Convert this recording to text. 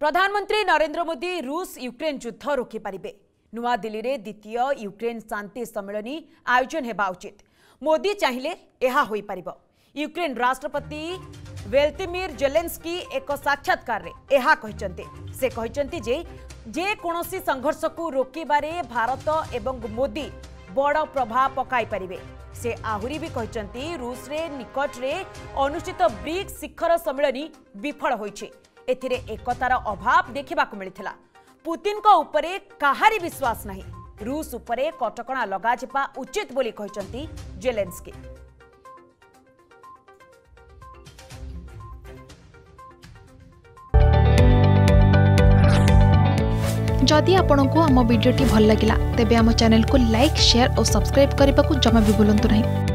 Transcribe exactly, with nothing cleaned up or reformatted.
प्रधानमंत्री नरेंद्र मोदी रूस यूक्रेन युद्ध रोकी पारिबे। नुआ दिल्ली रे द्वितीय यूक्रेन शांति सम्मेलनी आयोजन हेबा उचित। मोदी चाहिए यह होई पारिबो। यूक्रेन राष्ट्रपति वेल्दिमिर जेलेंस्की एक साक्षात्कार रे यह कहिसंते। से कहिसंते जे जे कोनोसी संघर्ष को रोकिबारे भारत एवं मोदी बड़ प्रभाव पकाई पारिबे। से आहुरी भी कहिसंते रूस रे निकट रे अनुष्ठित ब्रिक्स शिखर सम्मेलनी विफल होइछे। एथिरे एकतार अभाव देखा मिलता। पुतिन को उपरे काहारी विश्वास नहीं। रूस उपरे कटकणा लगा जिबा उचित बोली कहिसंती जेलेंस्की। जदि आपंक आम भिडी भल लगा तेब आम चैनल को लाइक शेयर और सब्सक्राइब करने को जमा भी भूलु नहीं।